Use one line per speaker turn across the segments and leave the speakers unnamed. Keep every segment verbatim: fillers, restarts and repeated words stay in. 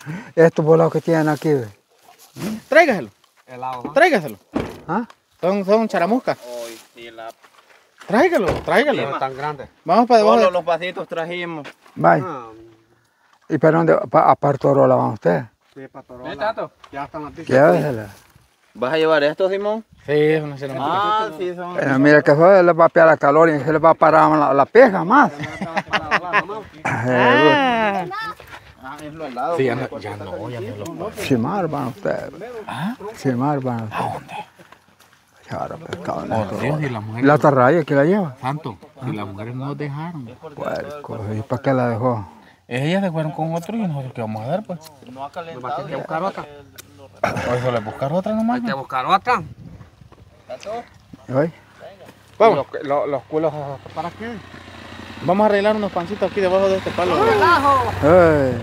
Estos volados que tienen aquí, ve.
Tráigaselo.
Helado, ¿no?
Tráigaselo.
¿Ah?
Son, son charamuscas.
Hoy sí la...
Tráigalo, tráigalo.
No es tan grande.
Vamos para debajo.
Solo
de-
los vasitos trajimos.
Vaya.
Ah,
¿Y para dónde? Pa- a Partorola van ustedes.
sí, Patorola.
¿Ves, Tato?
Ya están aquí.
Llévesela.
¿Vas a llevar esto, Simón?
Sí, es una charamusca.
Ah, sí, son...
Pero mira que eso les va a pegar la calor y se les va a parar la, la peja más.
Ah,
Ah, es lo helado.
sí, ya no, ya no, ya no lo puedo.
Chimar van ustedes.
¿Ah?
Chimar van ustedes.
¿A dónde?
Claro, pescado.
Por Dios, y las mujeres.
La atarraya que la lleva.
Santo, y las mujeres no nos dejaron.
Puerco, ¿y para qué la dejó?
Ellas se fueron con otro y nosotros qué vamos a dar, pues.
No ha calentado. Hay que buscar otra.
O eso le buscar otra nomás.
Hay que buscar otra.
¿Oye?
Vamos.
Los, los, los culos, ¿para qué?
Vamos a arreglar unos pancitos aquí debajo de este palo.
Ey,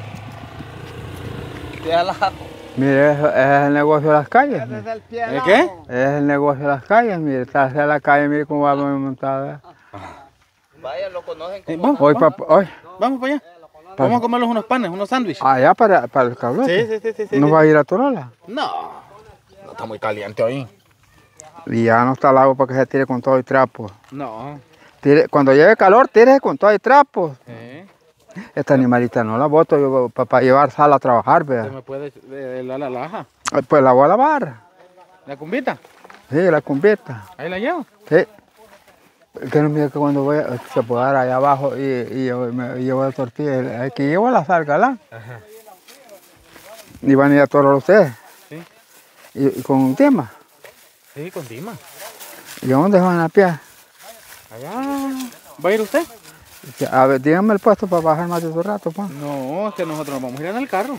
¿Qué alajo?
mire, eso es el negocio de las calles. mire.
el pie
¿El qué?
Es el negocio de las calles, mire, está hacia la calle, mire cómo va montada.
Vaya, lo conocen
Eh,
como...
vamos,
Hoy,
vamos,
pa- hoy,
vamos para allá. Vamos a comerlos unos panes, unos sándwiches.
allá para, para el calor.
Sí, sí, sí, sí, sí.
¿No
sí.
va a ir a Torola?
No, no está muy caliente hoy.
Y ya no está el agua para que se tire con todo y trapo.
No.
Tire, cuando llegue calor, tire con todo y trapo.
¿Eh?
Esta animalita no la boto yo para llevar sal a trabajar,
Se
vea.
me puede eh, la, la laja.
Pues la voy a lavar.
La cumbita.
Sí, la cumbita.
Ahí la llevo.
Sí. Que no mira que cuando voy a, se puede dar allá abajo y, y yo me llevo la tortilla, el que llevo la sal, galán.
Ajá.
Y van a ir a todos ustedes.
Sí.
Y, y con un tema.
Sí, con Dima.
¿Y a dónde van a pie?
Allá. ¿Va a ir usted?
A ver, dígame el puesto para bajar más de otro rato, pues.
No, es que nosotros nos vamos a ir en el carro.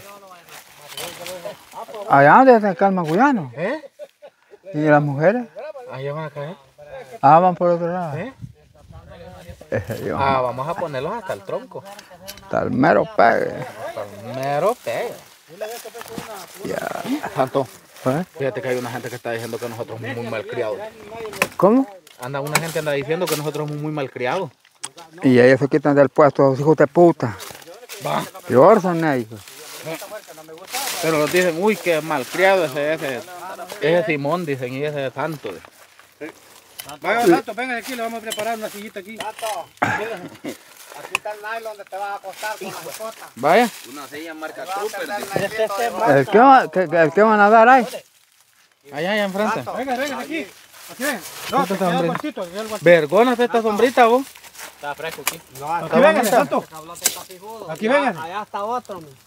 Allá donde está el calma cuyano.
¿Eh?
¿Y las mujeres?
Allá van a caer.
Ah, van por otro lado.
¿Eh?
Ese Dios,
Ah, vamos a ponerlos hasta el tronco.
hasta el mero pegue.
Hasta el mero pega.
Ya.
Santo,
¿Eh?
fíjate que hay una gente que está diciendo que nosotros somos muy malcriados.
¿Cómo?
Anda, una gente anda diciendo que nosotros somos muy malcriados.
Y ellos se quitan del puesto, los hijos de puta.
Va.
Peor son ellos.
Pero nos dicen, uy, qué malcriado ese, ese, ese Simón, dicen, y ese Santo.
Vaya, Tato, venga aquí, le vamos a preparar una sillita aquí. Aquí está el nylon donde te vas a acostar con la mascota.
Vaya.
Una silla marca Trooper.
¿El qué, va- que- que- el qué van a dar ahí?
Allá, allá enfrente.
Venga, venga, aquí. Aquí ven.
No,
No,
te
te
queda
queda
el
el
guantito,
guantito.
Vergona esta sombrita, vos.
Está fresco aquí. No,
Está
aquí venga,
bonita.
Santo. Aquí venga.
Allá está otro. mi.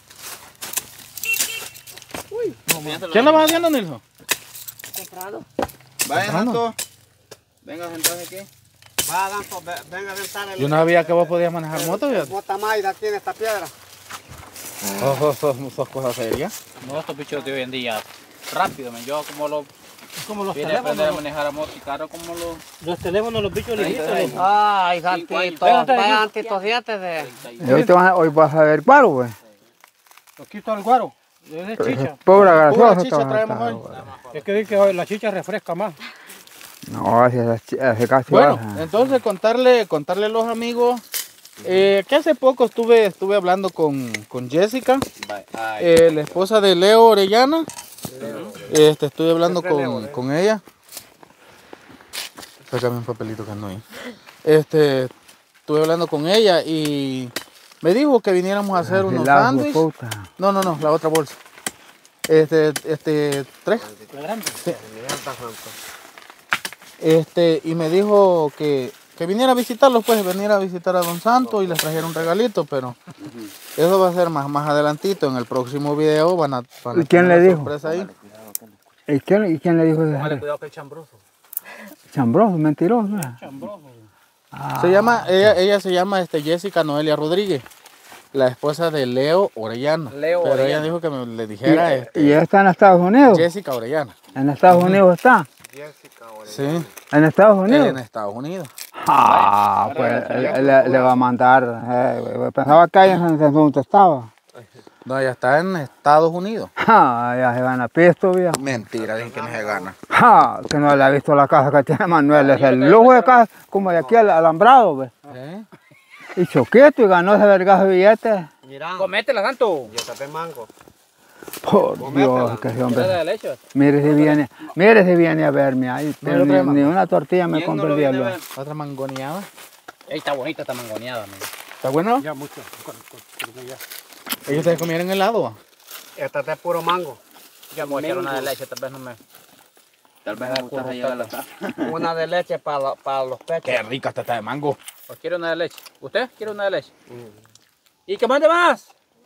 ¿Qué andabas haciendo, Nilson?
Temprano.
Vaya, Santo. Venga, sentate aquí.
Va, Danto, ve- venga a sentar el...
Yo no sabía que vos podías manejar moto,
el
fíjate.
Motamaida aquí en esta piedra.
Oh, sos, sos, sos cosas serias.
No, estos bichos de hoy en día, rápido, men. Yo como lo
Como los
vine a aprender a
teléfonos.
manejar a moto y carro, como lo...
Los teléfonos, los bichos
Treinta
lejitos.
años.
los-
Cinco
Ay,
años.
Santito.
Espérate,
Vaya,
aquí.
Santito, siete de...
Y hoy, te van a- hoy vas a ver cuaro, güey.
Aquí está el guaro. Es chicha.
Pobre gracioso.
Pura
te
chicha
van a
traemos
estar,
hoy.
güey.
Es que dice que hoy la chicha refresca más.
No, ese, ese, ese casi
Bueno,
baja.
entonces contarle, contarle a los amigos eh, que hace poco estuve, estuve hablando con, con Jessica,
Ay,
eh, la esposa de Leo Orellana. Este, estuve hablando con, con ella. Sácame un papelito que ando ahí. Este, estuve hablando con ella y me dijo que viniéramos a hacer unos
Relajo,
sándwiches.
puta.
No, no, no, la otra bolsa. Este, este, tres. Sí. Este, y me dijo que, que viniera a visitarlos, pues, viniera a visitar a Don Santo y les trajera un regalito, pero eso va a ser más, más adelantito. En el próximo video van a, van a
¿Y quién
tener
le
la
dijo?
sorpresa ahí.
¿Y quién, y quién le dijo de
Póngale
dejar?
cuidado que es chambroso.
Chambroso, mentiroso. ¿eh?
Chambroso.
Se llama, ella, ella se llama este, Jessica Noelia Rodríguez, la esposa de Leo Orellana.
Leo
pero ella
Orellana.
dijo que me le dijera
¿Y,
este,
y ella está en Estados Unidos?
Jessica Orellana.
¿En Estados Unidos está?
Sí,
¿En Estados Unidos?
en Estados Unidos.
Ah, pues le, le- le va a mandar. Eh, pensaba que ahí en donde estaba.
No, ella está en Estados Unidos.
Ah, ya se van a pisto, viejo.
Mentira, dicen que no se gana.
Ah, que no le ha visto la casa que tiene Manuel. Es el lujo de casa, como de aquí al alambrado, ve.
¿Eh?
Y choquito y ganó ese vergazo de billetes.
Mira.
Cométela, Santo.
Y esta de mango.
Por Dios, que ese
¿Quieres
hombre.
de leche?
Mire si viene, mire si viene a verme ahí, pero
otra
ni,
vez,
ni una tortilla me
¿Quién no
compra
lo
el
viene a
diablo.
ver?
Otra mangoneada.
Ey, está bonita esta mangoneada, amigo.
¿Está bueno?
Ya mucho. Con- con- con- ya.
¿Ellos te comieron helado?
Esta de puro mango.
Ya me voy a echar una de leche, tal vez no me...
Tal vez
Me da
me gusta
curro
llevarla.
Una de leche para, para los pechos.
Qué rica esta está de mango.
¿O quiere una de leche? ¿Usted quiere una de leche? ¿Y que mande más?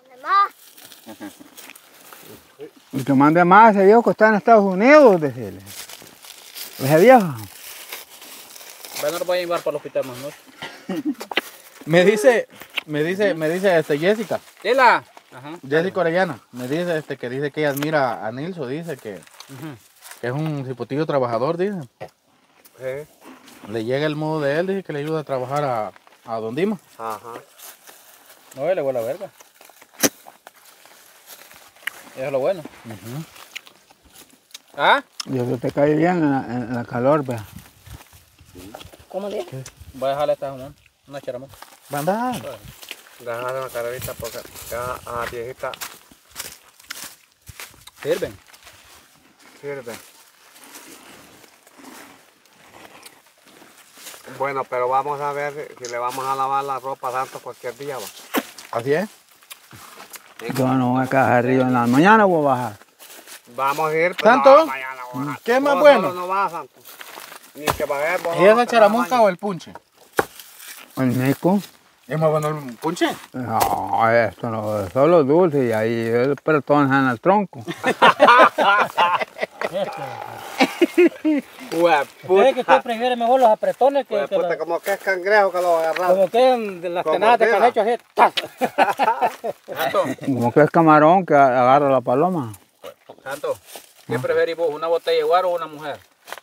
Y que mande más ese viejo que está en Estados Unidos, decirle. Ese viejo.
Bueno, lo voy a llevar para el hospital más noche.
Me dice, me dice, me dice este Jessica.
Dila. Ajá.
Jessica Orellana. Me dice este que dice que ella admira a Nilso, dice que,
Ujú.
que es un cipotillo trabajador, dice.
Sí.
Le llega el modo de él, dice que le ayuda a trabajar a, a Don Dima.
Ajá.
No, le huele a verga. Eso es lo bueno. ¿Ah?
Y eso te cae bien en la, en la calor, vea.
¿Cómo le? Voy a dejarle esta jamón. Una charamuca.
Banda.
Déjale una carrerita porque ya a la viejita
Sirven.
sirve. Bueno, pero vamos a ver si, si le vamos a lavar la ropa tanto cualquier día. ¿Va?
Así es.
Yo no voy a caer arriba en la mañana, voy a bajar.
Vamos a ir, pero
¿Santo?
no, mañana voy a bajar.
¿Qué es más
Vos
bueno?
solo no vas, Santo. Ni que bajar, vos
¿Y
no
es
vas
la
a
charamusca
trabajar.
o el punche?
El mico.
¿Es más bueno el punche?
No, esto no, es solo dulce y ahí el pretón en el tronco.
Hue
¿Cree que usted prefiere mejor los apretones que,
Hue
que
puta,
la-
como que es cangrejo que lo agarramos.
como que de las
Como
tenadas de
queda.
calecho así? ¡tas!
Santo,
Como que es camarón que agarra la paloma.
Santo, ¿qué preferís vos? ¿Una botella de guaro o una mujer?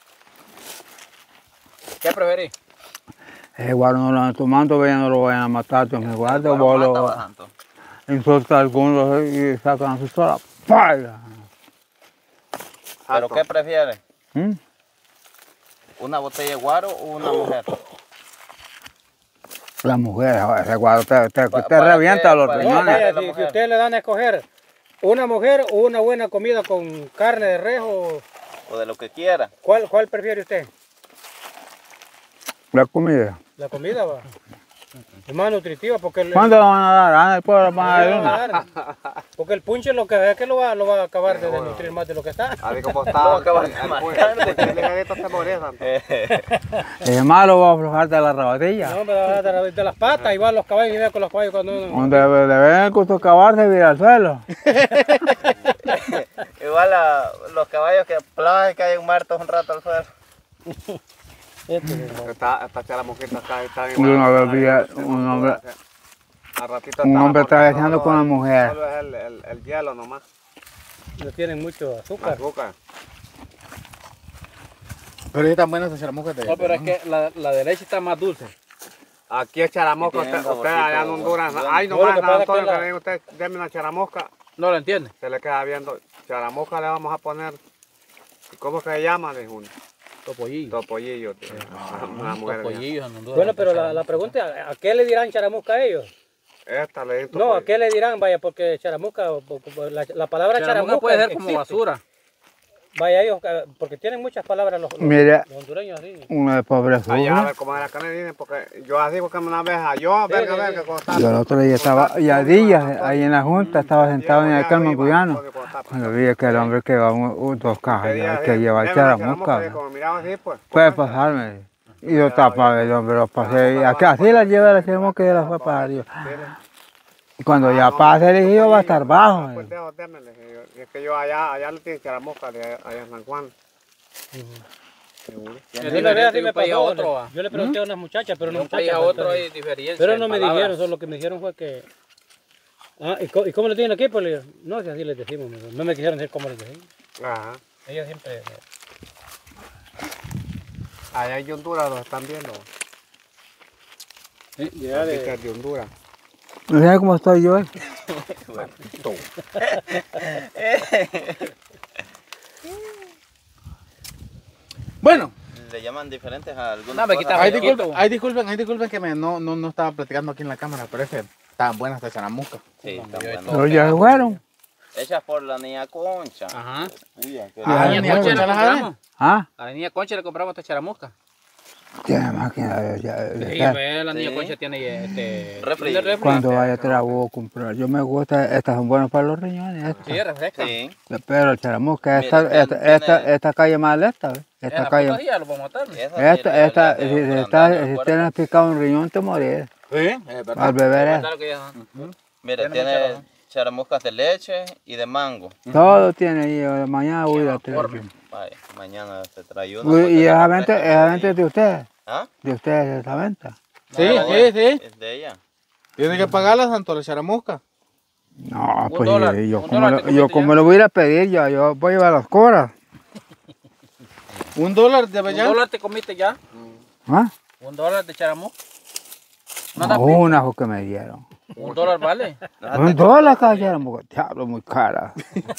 ¿Qué preferís?
Ese guaro no lo van tomando, vean, no lo vayan a matar. Yo me guardo, vos
mata, va,
lo
Santo.
insulta a algunos y sacan su pistola. ¡Paya!
¿Pero qué prefieres?
¿Mm?
¿Una botella de guaro o una mujer?
La mujer, joder, ese guaro te, te,
Pa-
te
para
revienta
qué-
los
para-
No,
riñones.
vaya,
la
si, si
mujer.
ustedes le dan a escoger una mujer o una buena comida con carne de res, o
O de lo que quiera.
¿cuál, cuál prefiere usted?
La comida.
La comida va. Es más nutritiva porque el,
¿Cuánto le van a dar? Ah, el pueblo van a
le
dar
van a
una.
dar. Porque el punche lo que es que lo va, lo va a acabar de desnutrir más de lo que está.
Así como
No,
está.
acabas
el-
de
el
matar.
pu- el pu- ligerito se moría, Santo.
Es malo va a aflojar de la rabatilla.
No, me va a dar de, de las patas, igual los caballos, y vea con los caballos cuando uno...
Donde le ven el gusto cavar se vira al suelo.
Igual a los caballos que play caen muertos un rato al suelo.
Este,
Esta, esta charamusquita está, está
Y una vez vi a un hombre,
Al ratito
un
estaba
hombre
cortando
traveseando
solo
con la
el-
mujer.
Solo es el, el, el hielo nomás.
no tienen mucho azúcar.
Azúcar.
Pero es tan buena esa charamusca. de-
No, pero es que la, la de leche está más dulce.
Aquí es charamusca,
Y tiene
usted,
un
usted allá en
saborcito
Honduras.
bueno.
Ay,
No,
nomás,
lo que
San
pasa es que
Antonio, que
la-
le diga usted, deme una charamusca.
No lo entiende.
Se le queda viendo. Charamusca le vamos a poner. ¿Y cómo se llama? Dijo un
Topollillo.
topollillo. tío. Una mujer. dijo.
Topollillos en Honduras. Bueno, pero la, la pregunta es, ¿a qué le dirán charamusca a ellos?
Esta le di
No, ¿a qué le dirán? Vaya, porque charamusca, po- po- la, la palabra charamusca,
puede ser como
existe.
basura.
Vaya, ellos, eh, porque tienen muchas palabras los, los,
Mira.
los hondureños así.
Uno de pobre
Allá a
azul.
ver cómo era que le dicen, porque yo así porque una vez a yo,
Sí,
verga,
sí,
verga,
sí.
cuando estaba.
Yo el otro día estaba, y a días, ahí en la junta, estaba sentado en el Carmen Cuyano. Cuando vi que el hombre que va un, un- dos cajas, ya, que lleva charamusca.
Como miraba así, pues.
Puede pasarme. Y yo tapaba el hombre, lo pasé. Y aquí, así la llevé la charamusca y yo la fue a pasar. Yo. Y cuando ya pase, le dije, yo va a estar bajo.
Pues dejo, démele, dije yo. Y es que yo allá, allá le tienen charamusca, de allá en San Juan. Seguro.
Es
Sí, la verdad,
diferente
sí
de
me
un país a
pasó.
otro. va.
Yo le pregunté a unas muchachas, pero
De
no
un país a
muchachas,
otro
pero-
hay diferencia.
Pero
en
no me
palabras.
dijeron, solo lo que me dijeron fue que... Ah, ¿y, co- y cómo le tienen aquí? Pues le digo, no, si así les decimos, me dijo. No me quisieron decir cómo les decimos.
Ajá.
Ellos siempre...
Allá en Honduras lo están viendo.
Sí, ya
Así que
de...
es de Honduras.
¿No sabes cómo estoy yo? eh?
Bueno,
Le llaman diferentes a algunas
No, me
cosas.
quita
ay,
Ay,
disculpen, ay, disculpen, ay, disculpen que me, no, no, no estaba platicando aquí en la cámara, pero es que estaban buenas estas charamuscas.
Sí,
No,
están
yo
buenos.
Pero ya se fueron.
Hechas por la niña Concha.
Ajá.
Mira, que-
Ah,
A la
ni
niña
a
Concha le
Concha la
compramos.
¿Ah?
A la niña Concha le compramos esta charamusca.
Tiene máquina. Ya,
Sí,
ya.
pues, la niña
Sí.
Concha tiene este...
Refri.
tiene refri.
Cuando vaya te la voy a comprar. Yo me gusta, estas son buenas para los riñones.
Sí,
Estas.
refresca.
Sí.
Pero charamusca,
Mira,
esta,
tiene-
esta, esta,
tiene-
esta calle más esta, ¿ves?
En
Esta
la
calle.
puta día lo vamos a matar.
Esa sí,
Esta,
la-
esta,
la
si,
de
si,
Brandon,
está,
el
si
cuerpo.
tienes picado un riñón te morirás.
Sí, es verdad.
Al beber eso.
Claro que ya-
Mira,
Tiene mucha
tiene
razón.
charamuscas de leche y de mango.
Todo tiene ahí. eh, Mañana voy a ir a traer.
Vaya, mañana te trae uno.
Uy,
porque
¿y
te
esa
la
venta,
prestan
esa
ahí.
venta es de ustedes?
¿Ah?
¿De ustedes esa venta?
Sí,
No,
sí, sí.
Es de ella.
Tiene que pagarla, Santo, la charamusca.
No,
Un
pues
dólar,
yo,
un
como,
dólar
lo,
te
yo
comiste
como
ya.
lo voy a ir a pedir, yo, yo voy a llevar las cobras.
Un dólar de
¿Un
allá.
dólar te comiste ya?
¿Ah?
¿Un dólar de charamusca?
No,
Nada,
una fue que me dieron.
¿Un dólar vale?
Un dólar cada charamusca, diablo, muy cara.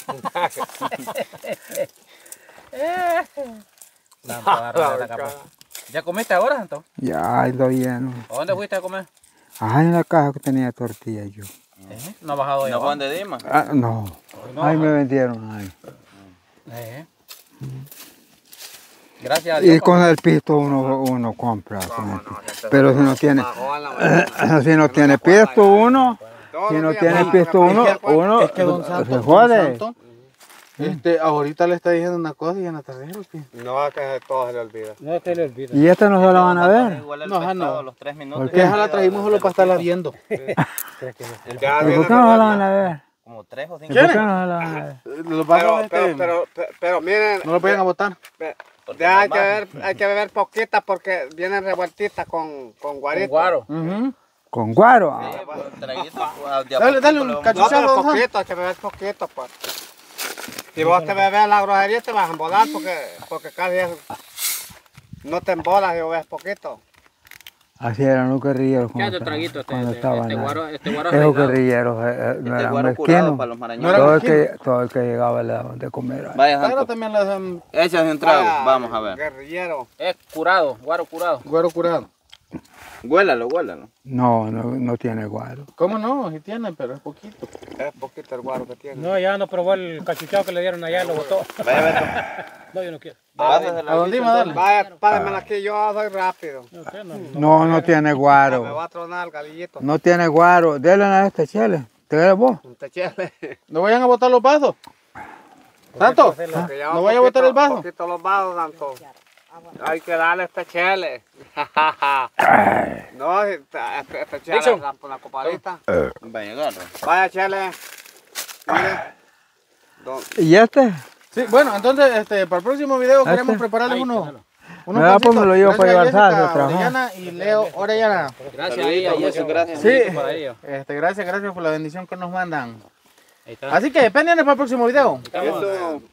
Santo, agarra la capa. ¿Ya comiste ahora, Santo?
Ya, ando lleno.
¿A dónde fuiste a comer?
Ah, en la caja que tenía tortilla yo.
¿Eh? ¿No ha bajado de
¿No
abajo?
Juan de Dima?
Ah, no.
No,
Ahí
ajá.
me vendieron ahí.
Eh. Gracias a Dios.
Y con el pisto uno, uno compra. con el pisto. Pero si no tiene, si no tiene pisto uno, si no tiene pisto uno, uno
Es que don Santo,
se
don
jode.
Santo, este, ahorita le está diciendo una cosa y en la tarde lo que.
No, que todo se le olvida.
No te le olvides.
Y esta no se la van a ver.
Igual el
No, ajá,
pescado
no.
a los tres minutos.
¿Por
Que
qué?
esa la trajimos solo para estarla viendo.
Ya
¿Y
viene
por qué no se la van a ver?
Como tres o
¿Y
cinco.
por qué no se la van a ver?
Los
Pero,
vasos,
pero,
este,
pero, pero, pero miren,
no lo vayan a botar.
Porque
ya hay
no
que,
más.
beber, hay que beber poquitas porque vienen revueltitas con, con guarito.
Con guaro.
Ujú.
Con guaro.
Sí,
ah.
pues, un traguito, pues, de a
Dale, dale
poquito
un
le vamos
cacho-
No, pero
Chuchado, ajá.
poquito, hay que beber poquito, pues. Si vos te bebes la grosería te vas a embolar porque, porque casi eso no te embolas si bebes poquito.
Así eran los guerrilleros
¿Qué
cuando,
hace el traguito este?
cuando
Este,
estaban
este
ahí.
guaro, este guaro
Esos
arreglado.
guerrilleros eh, eh, no
Este
eran
guaro curado
mezquinos.
para los
No era
marañones.
Todo el,
mezquino.
que, todo el que llegaba le daban de comer. ahí.
Vaya,
Pero
Santo.
también le hacen
Échase un trago,
Vaya,
vamos a ver.
Guerrillero.
Es curado, guaro curado.
güero curado.
Huélalo, huélalo.
No, no, no tiene guaro.
¿Cómo no? Sí tiene, pero es poquito.
Es poquito el guaro que tiene.
No, ya no probó el cachuchado que le dieron allá, lo botó.
Vaya, Beto.
No, yo no quiero.
Pásasela
¿A dónde
al bicho,
iba a darle?
entonces.
Vaya, párenmela aquí, yo soy rápido.
No, sé, no, no.
No, no tiene
Me va
guaro.
a tronar el galillito.
No tiene guaro. Dele a este chele. ¿Te quieres vos?
Un techele.
No vayan a botar los vasos. Santo,
Porque ya
no
un
vaya a botar el
poquito-
vaso.
poquito los vasos, Santo. Hay que darle este chele. No, este, este este chele
Dixon.
la- por la copadita.
Vaya, agarra.
Vaya chele. Mire. Don-
¿Y este?
Sí, bueno, entonces este, para el próximo video
Este.
queremos prepararles
Ahí,
unos,
déjalo.
unos
Me da, pues,
pancitos.
me lo llevo para
Gracias
llevar
a
salsa,
Jessica
trabajar.
Orellana y Leo Orellana.
Gracias ahí, a
Saluditos,
Jessica.
gracias.
Sí,
Para ellos.
este, gracias, gracias por la bendición que nos mandan.
Ahí está.
Así que pendientes para el próximo video.
Estamos.
Eso.